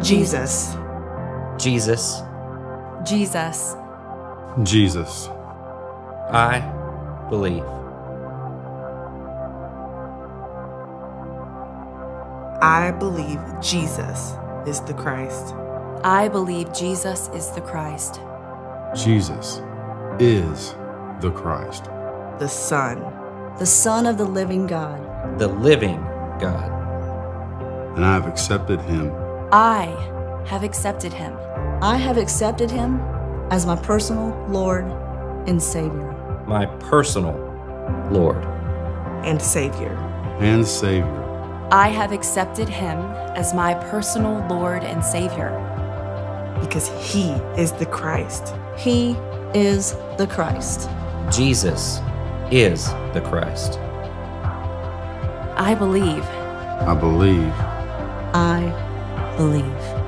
Jesus. Jesus. Jesus. Jesus. I believe. I believe Jesus is the Christ. I believe Jesus is the Christ. Jesus is the Christ. The Son. The Son of the living God. The living God. And I have accepted him. I have accepted him. I have accepted him as my personal Lord and Savior. My personal Lord. And Savior. And Savior. I have accepted him as my personal Lord and Savior. Because he is the Christ. He is the Christ. Jesus is the Christ. I believe. I believe. I believe.